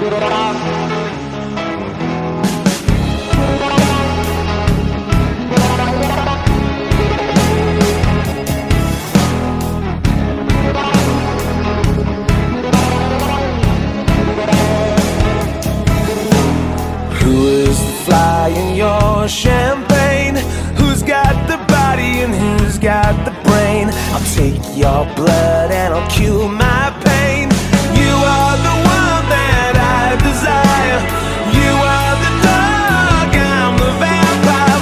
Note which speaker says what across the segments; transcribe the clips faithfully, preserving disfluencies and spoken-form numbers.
Speaker 1: Fly in your champagne? Who's got the body and who's got the brain? I'll take your blood and I'll cure my pain. You are the one that I desire. You are the dog, I'm the vampire,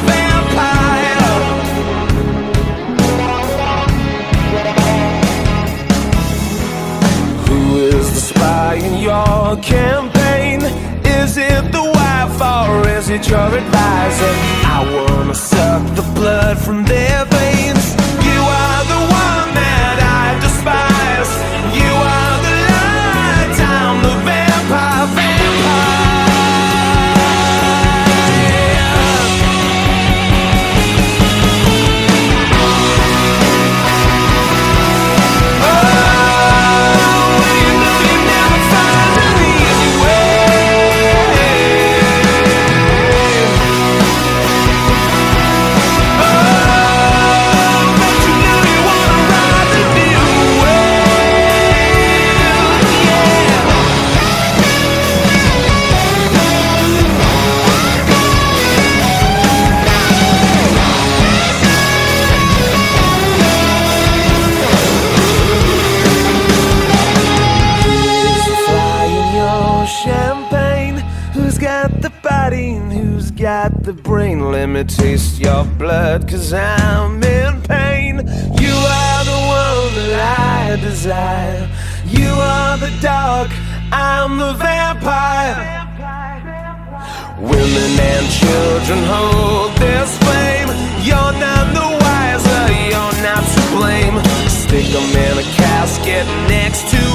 Speaker 1: vampire. Who is the spy in your campaign? Is it the wife or is it your advisor? I wanna suck the blood from their veins. You are the one that I despise. You are the light, I'm the vampire, vampire. Got the brain, let me taste your blood, cause I'm in pain. You are the one that I desire. You are the dog, I'm the vampire. Women and children hold this flame. You're not the wiser, you're not to blame. Stick them in a casket next to